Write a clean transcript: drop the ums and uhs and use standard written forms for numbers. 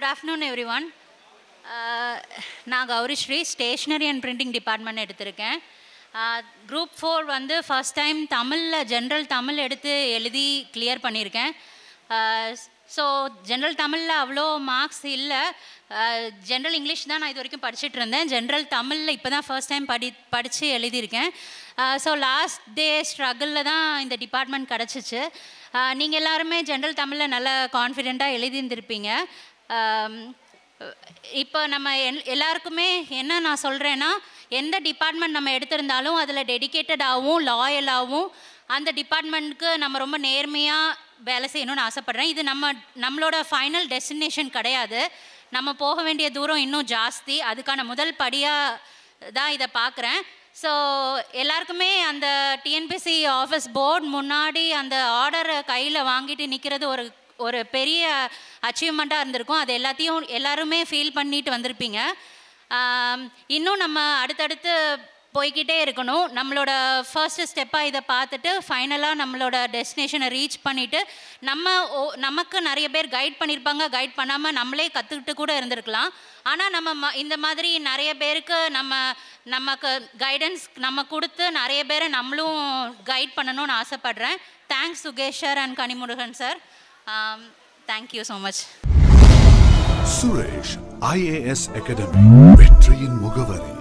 afternoon everyone. நான் Gowri Sri stationery and printing department எடுத்திருக்கேன். Group 4 வந்து ஃபர்ஸ்ட் டைம் தமிழில் ஜென்ரல் தமிழ் எடுத்து எழுதி கிளியர் பண்ணியிருக்கேன். ஸோ ஜென்ரல் தமிழில் அவ்வளோ மார்க்ஸ் இல்லை. ஜென்ரல் இங்கிலீஷ் தான் நான் இது வரைக்கும் படிச்சுட்டு இருந்தேன். ஜென்ரல் தமிழில் இப்போ தான் ஃபர்ஸ்ட் டைம் படித்து எழுதியிருக்கேன். ஸோ லாஸ்ட் டே ஸ்ட்ரகிளில் தான் இந்த டிபார்ட்மெண்ட் கிடச்சிச்சு. நீங்கள் எல்லாருமே ஜென்ரல் தமிழில் நல்லா கான்ஃபிடெண்ட்டாக எழுதியிருந்திருப்பீங்க. இப்போ நம்ம எல்லாருக்குமே என்ன நான் சொல்கிறேன்னா, எந்த டிபார்ட்மெண்ட் நம்ம எடுத்திருந்தாலும் அதில் டெடிக்கேட்டடாகவும் லாயலாகவும் அந்த டிபார்ட்மெண்ட்டுக்கு நம்ம ரொம்ப நேர்மையாக வேலை செய்யணும்னு ஆசைப்பட்றேன். இது நம்மளோட ஃபைனல் டெஸ்டினேஷன் கிடையாது. நம்ம போக வேண்டிய தூரம் இன்னும் ஜாஸ்தி. அதுக்கான முதல் படியாக தான் இதை பார்க்குறேன். ஸோ எல்லாருக்குமே அந்த டிஎன்பிஎஸ்சி ஆஃபீஸ் போர்டு முன்னாடி அந்த ஆர்டரை கையில் வாங்கிட்டு நிற்கிறது ஒரு பெரிய அச்சீவ்மெண்ட்டாக இருந்திருக்கும். அது எல்லாருமே ஃபீல் பண்ணிட்டு வந்திருப்பீங்க. இன்னும் நம்ம அடுத்தடுத்து போய்கிட்டே இருக்கணும். நம்மளோட ஃபர்ஸ்ட் ஸ்டெப்பாக இதை பார்த்துட்டு ஃபைனலாக நம்மளோட டெஸ்டினேஷனை ரீச் பண்ணிவிட்டு நமக்கு நிறைய பேர் கைட் பண்ணியிருப்பாங்க. கைட் பண்ணாமல் நம்மளே கற்றுக்கிட்டு கூட இருந்திருக்கலாம். ஆனால் நம்ம இந்த மாதிரி நிறைய பேருக்கு நமக்கு கைடன்ஸ் நம்ம கொடுத்து நிறைய பேரை நம்மளும் கைட் பண்ணணும்னு ஆசைப்பட்றேன். Thanks Sukesh sir and Kanimurugan sir. Thank you so much. Suresh IAS Academy வெற்றியின் முகவரி.